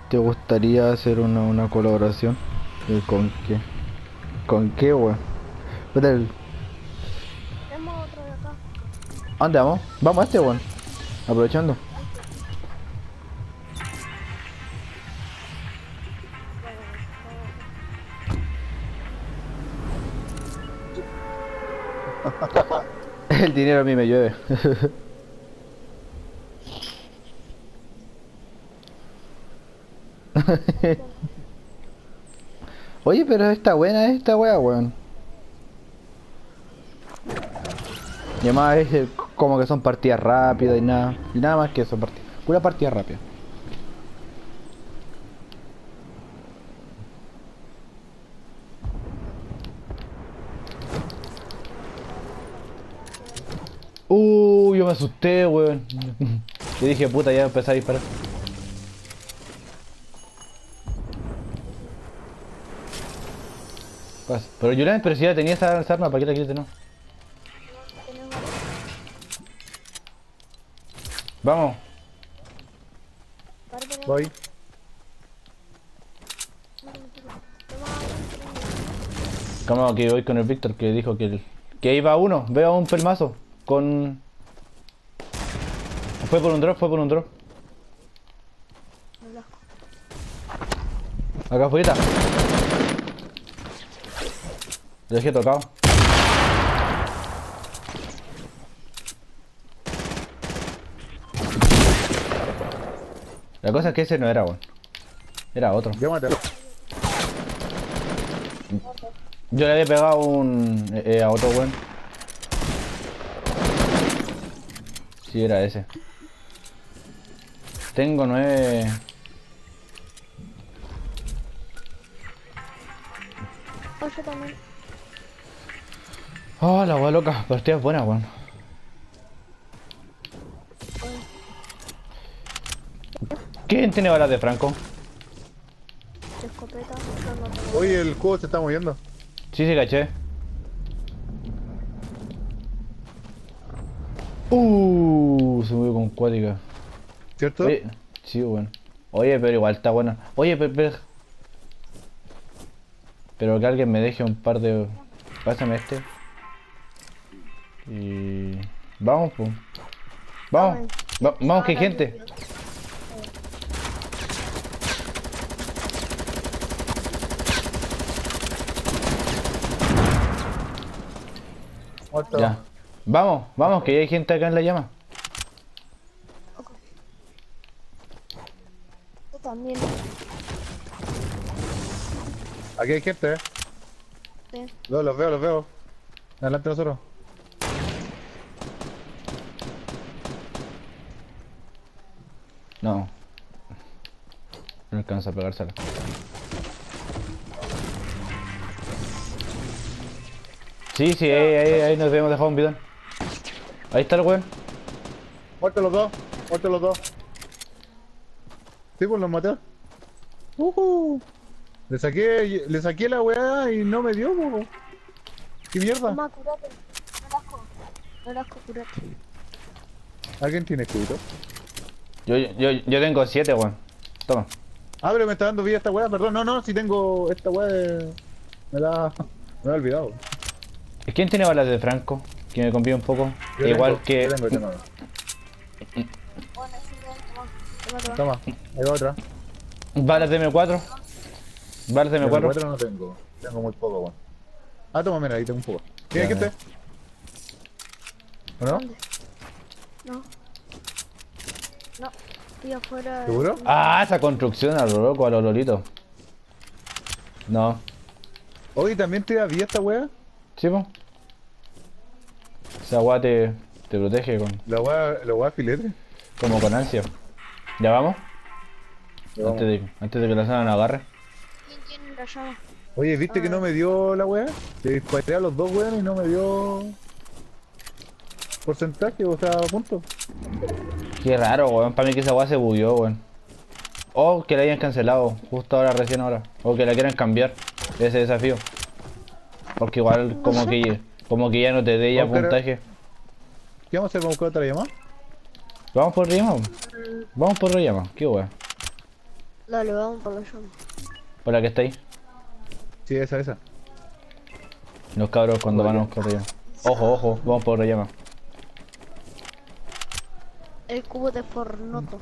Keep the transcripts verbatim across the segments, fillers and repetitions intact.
¿Te gustaría hacer una, una colaboración? ¿Y con qué? ¿Con qué, weón? Puta, el- Tenemos otro de acá. ¿A dónde vamos? Vamos a este, weón. Aprovechando. Este. Bueno, vamos acá. El dinero a mí me llueve. Este, Oye, pero está buena esta wea, weón. Y además es eh, como que son partidas rápidas y nada. Y nada más que eso, partidas. Pura partida rápida. Uh, yo me asusté, weón. Yo dije, puta, ya empecé a disparar. Pas- Pero Julián, pero si ya tenía esa, esa arma, ¿para qué la quieres no? no, no tenés varios. Vamos. Par de Voy. Toma un Como que voy con el Víctor que dijo que, el- que iba uno. Veo un pelmazo. Con... Fue por un drop, fue por un drop. blasco. Acá afuera. Lo dejé tocado. La cosa es que ese no era, weón. Era otro. Yo maté. Yo le había pegado un... Eh, eh, a otro weón. Sí, era ese. Tengo nueve... Oh, yo también. Oh, la weá loca. Partida buena, weón. ¿Quién tiene balas de Franco? De escopeta. Yo no tengo. Oye, el juego se está moviendo. Sí, sí, caché. Uh, se movió con cuática. ¿Cierto? Oye, sí, bueno. Oye, pero igual está buena. Oye, pero, pero, pero que alguien me deje un par de... Pásame este. Y... Vamos, pues. Vamos. Ay, Va- vamos, que hay ah, gente. rápido. Muerto. Ya. Vamos, vamos, que ya hay gente acá en la llama. Ok. Yo también. Aquí hay gente, eh. Sí. Los, los veo, los veo. Adelante nosotros. No. No alcanza a pegársela. Sí, sí, ahí, ahí, ahí nos habíamos dejado un bidón. Ahí está el weón. Muertos los dos. Muertos los dos. Sí, pues los maté. Uh Le saqué, le saqué la weá y no me dio, po. ¿Qué mierda? Toma, curate. No asco. No asco, curate. ¿Alguien tiene escudito? Yo, yo, yo tengo siete, weón. Toma. Ah, pero me está dando vida esta weá, perdón. No, no, si tengo esta weá de... Me la... Me la he olvidado. ¿Quién tiene balas de Franco? Que me convíe un poco. Yo Igual tengo, que... Yo tengo, yo tengo. Bueno, sí, ven, toma. Toma, toma. Toma, ahí va otra. Balas de M cuatro. Balas de M cuatro. M cuatro no tengo. Tengo muy poco, weón. Ah, toma, mira, ahí tengo un poco. ¿Tiene Ya, gente? ¿O no? ¿Dónde? No. No. Estoy afuera. de- ¿Seguro? Ah, esa construcción a lo loco, a lo lolito. No. Oye, ¿también te da vida esta weá? ¿Sí, po? Esa weá te, te protege con, La weá, la weá filete. como con ansia. ¿Ya vamos? Ya vamos. Antes de, antes de que la zona nos agarre. ¿Quién tiene la llama? Oye, ¿viste que no me dio la weá? Te disparé a los dos weones y no me dio... porcentaje, o sea, puntos. Qué raro, weón. Para mí que esa weá se bugueó, weón. O que la hayan cancelado, justo ahora, recién ahora. O que la quieran cambiar, ese desafío. Porque igual como que como que ya no te dé ya Vamos a puntaje. ¿Qué vamos a hacer? ¿Vamos a buscar otra llamada? Vamos por Riyama. Vamos por Riyama, qué weón. Dale, vamos por la llama. Por la que está ahí. Sí, esa, esa. Los cabros cuando van a buscar llama. Ojo, ojo, vamos por la llama. El cubo de Fornoto.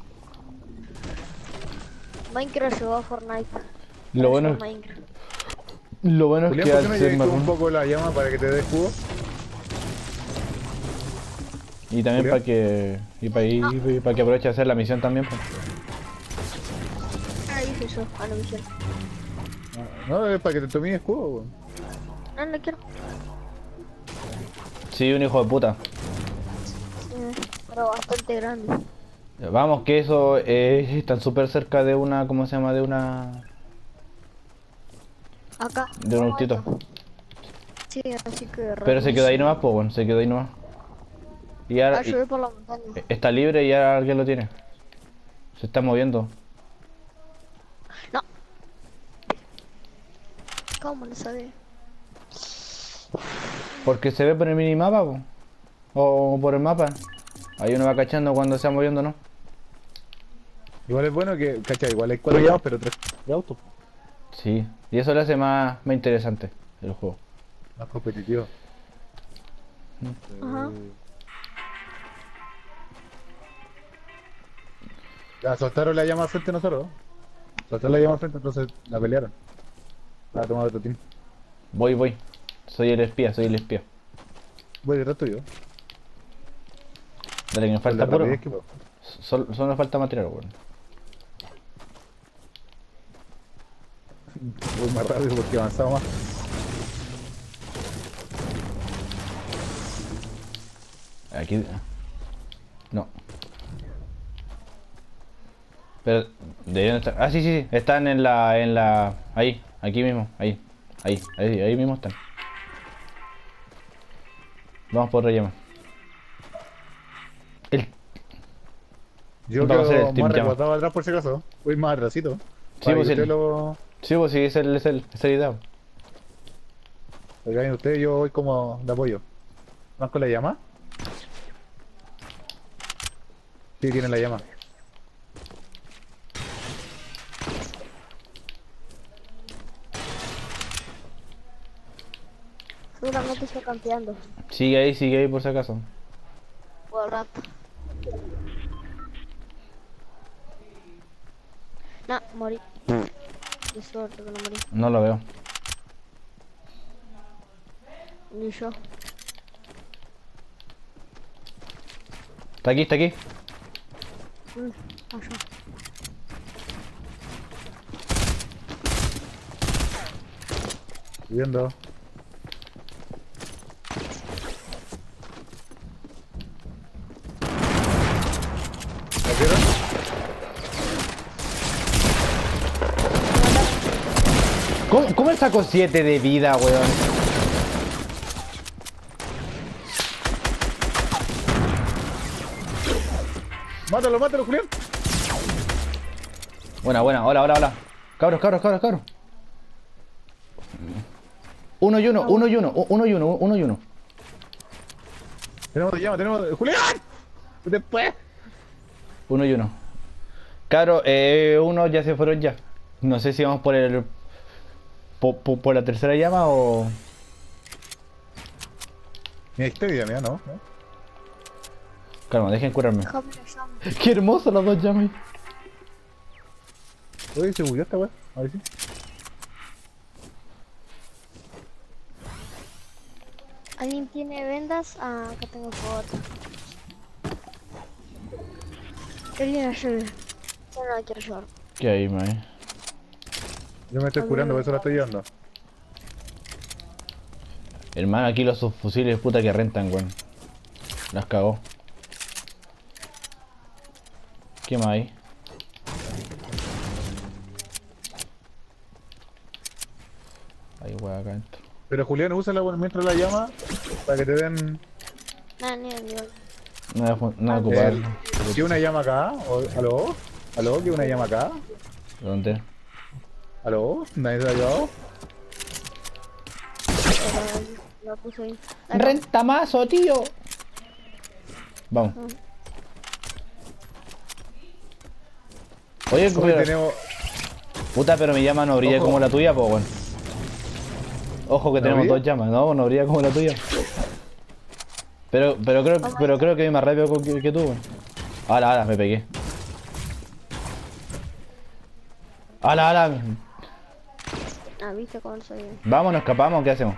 Minecraft llegó a Fortnite. Lo bueno, Llegó a Minecraft. lo bueno es Julián, que ¿por al qué no ser llegas un marrón. poco la llama para que te dé escudo? Y también Julián. para que. Y para y para que aproveche de hacer la misión también, pues. Ah, hice eso, a la misión. No, es para que te tome escudo, weón. No, no quiero. Sí, un hijo de puta. Sí, pero bastante grande. Vamos, que eso eh, están súper cerca de una. ¿Cómo se llama? De una. Acá. De un autito. Sí, así que... Pero se quedó ahí revise. nomás, pues bueno, se quedó ahí nomás. Y ahora. Ah, yo y- voy por la montaña. está libre y ahora alguien lo tiene. Se está moviendo. No. ¿Cómo lo sabía? Porque se ve por el minimapa, po. O por el mapa. Ahí uno va cachando cuando se va moviendo, ¿no? Igual es bueno que, cacha, igual hay cuatro llamas, pero tres de auto. Sí. Y eso le hace más, más interesante el juego. Más competitivo. Ajá. Ya, soltaron la llama frente a nosotros. Soltaron la llama frente, entonces la pelearon. La ha tomado otro team. Voy, voy. Soy el espía, soy el espía. Voy detrás tuyo. Dale, que me Con falta la puro. rapidez que puedo. Solo, solo me falta material, weón. Voy más rápido porque avanzamos más. Aquí. No. Pero, deberían estar. Ah, sí, sí, sí. Están en la. En la. Ahí, aquí mismo. Ahí. Ahí, ahí, ahí mismo están. Vamos por relleno. El. Yo Va a ser el quedo Team más Llama. resguardado atrás por si acaso. Voy más atrásito. Sí, Para pues que el- usted lo... Sí, pues sí, es el, es el, es la idea. Oigan ustedes, yo voy como de apoyo. ¿Van con la llama? Sí, tienen la llama. Seguramente estoy campeando. Sigue ahí, sigue ahí por si acaso. Todo el rato. No, morí. Qué suerte que no morí. No lo veo. Ni yo. Está aquí, está aquí. Mm, allá. Viendo. ¿La vieron? ¿Cómo, cómo él sacó siete de vida, weón? ¡Mátalo, mátalo, Julián! Buena, buena, hola, hola, hola. Cabros, cabros, cabros, cabros. Uno y uno, uno y uno, uno y uno, uno y uno. Tenemos llama, tenemos... ¡Julián! Después. Uno y uno. Cabros, eh, uno ya se fueron ya. No sé si vamos por el... Por, por, por la tercera llama o... Mira, esta vida, mira, ¿no? ¿no? Calma, dejen curarme. Déjame la llama. Qué hermoso las dos llamas. Oye, se bugueó esta weá. A ver si. ¿Alguien tiene vendas? Ah, acá tengo foto. ¿Qué viene a llevar? Yo no la quiero llevar. ¿Qué hay, mae? Yo me estoy curando, por eso la estoy llevando. Hermano, aquí los subfusiles puta que rentan, weón. Las cagó. ¿Qué más hay? Hay weón acá adentro. Pero Julián, usa la mientras la llama para que te den... Nada, ni ni No voy a, fu- no voy a ocupar. el- ¿Que una llama acá? ¿O, ¿Aló? ¿Aló? ¿Que una llama acá? ¿Dónde? ¿Aló? ¿Nadie se ha llevado? la puse ahí. Dale. ¡Renta mazo, tío! Vamos. Oye, Hoy pero, tenemos... puta, pero mi llama no brilla Ojo. como la tuya, pues, weón. Ojo que ¿No tenemos brilla? dos llamas, no, no brilla como la tuya. Pero, pero creo, pero creo que voy más rápido que, que tú, weón. Ala, ala, me pegué. Ala, ala. Ah, viste cómo soy. Vamos, nos escapamos, ¿qué hacemos?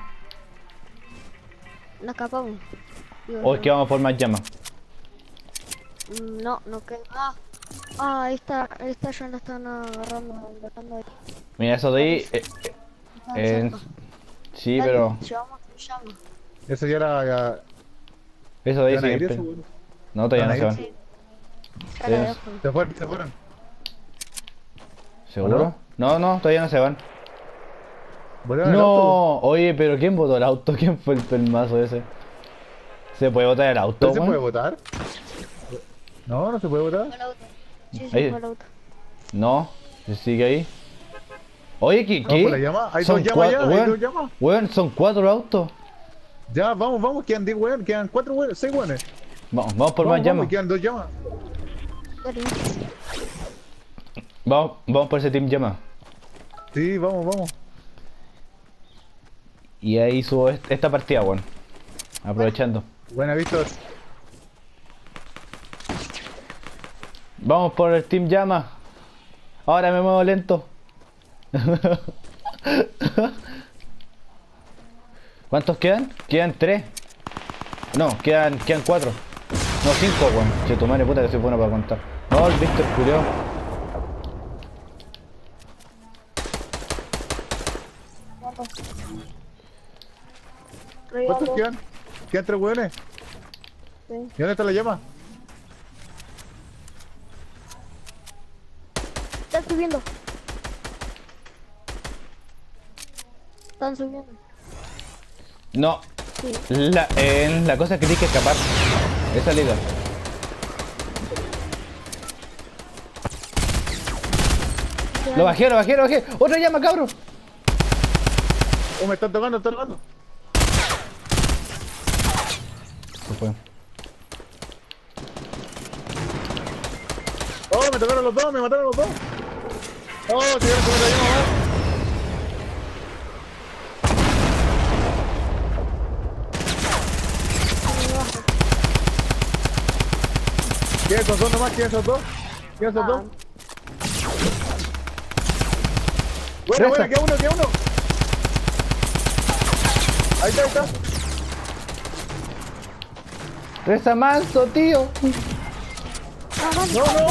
Nos escapamos. Digo, O es que vamos por más llamas. mm, No, no queda. Ah, ah, ahí está, ahí está, ya lo están agarrando, agarrando ahí. Mira, eso de ahí. eh, Están eh, cerca. sí, Dale, pero. llevamos tu llama. Eso ya era... Ya... Eso de ahí ¿Ya van a ir sí. eso, espe- weón? No, todavía no ¿Van se a van. ir? Sí. Ya la Sí. dejo. Se fueron, se fueron. ¿Seguro? No, no, todavía no se van. Volvieron al auto, No, oye, pero ¿quién votó el auto? ¿Quién fue el pelmazo ese? ¿Se puede votar el auto, ¿pero se puede weón? votar? No, no se puede votar. Fue el auto. Sí, sí, Ahí. fue el auto. No, se sigue ahí. Oye, ¿qué? Vamos por la ¿Qué? llama. Hay Son dos llamas cuatro- ya, hay weón, dos llamas. weón, son cuatro autos. Ya, vamos, vamos, quedan diez weón, quedan cuatro weón, seis weones. Vamos, vamos por Vamos, más vamos, llamas. quedan dos llamas. Dale. Vamos, vamos por ese team llama. Sí, vamos, vamos. Y ahí subo est- esta partida, weón. Aprovechando. Buena, Víctor. Vamos por el team llama. Ahora me muevo lento. ¿Cuántos quedan? Quedan tres. No, quedan, quedan cuatro. No, cinco, weón. Che, tu madre puta que soy bueno para contar. No, el Víctor culiao. ¿Cuántos quedan? Quedan tres weones. Sí. ¿Y dónde está la llama? Están subiendo. Están subiendo. No. Sí. La, eh, la cosa es que tienes que escapar. Esa es la idea. Lo bajé, lo bajé, lo bajé. ¡Otra llama, cabrón! Oh, me están tocando, me están tocando. Se fue. Oh, me tocaron los dos, me mataron los dos. Oh, se dieron con otra llama más. ¿Quién esos dos nomás? ¿Quién esos dos? ¿Quién esos dos? Bueno, Reza. bueno, queda uno, queda uno. Ahí está, ahí está. Reza manso, tío. Ah, vale. No, no.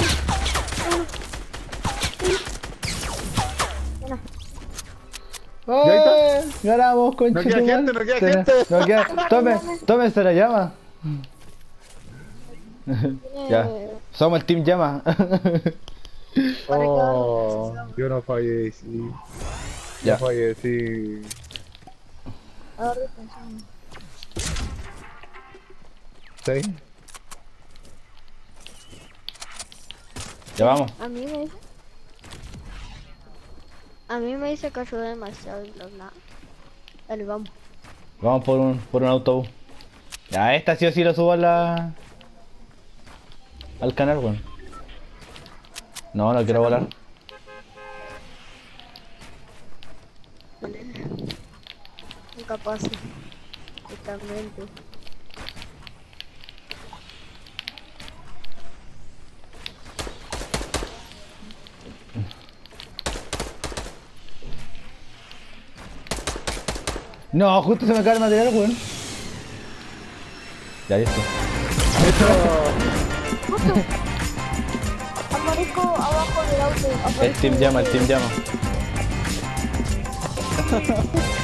Bueno, ¿Y ahí está? ¡Eh! Ganamos, concha. No queda tu gente, madre. no queda Se- gente. no queda- Tome, tome, se la llama. Ya, tiene- somos el team llama. Oh, yo no fallecí. Ya. Ya fallecí. Ahora pensando. ¿Sí? Ya vamos. A mí me dice. A mí me dice que ayuda demasiado y bla bla. Dale, vamos. Vamos por un, por un autobús. Ya, esta sí o sí lo subo a la... al canal, weón. No, no quiero volar. Incapaz. Totalmente. No, justo se me cae el material, weón. Ya, listo. Aparezco abajo del auto. El team llama, el team llama. llama.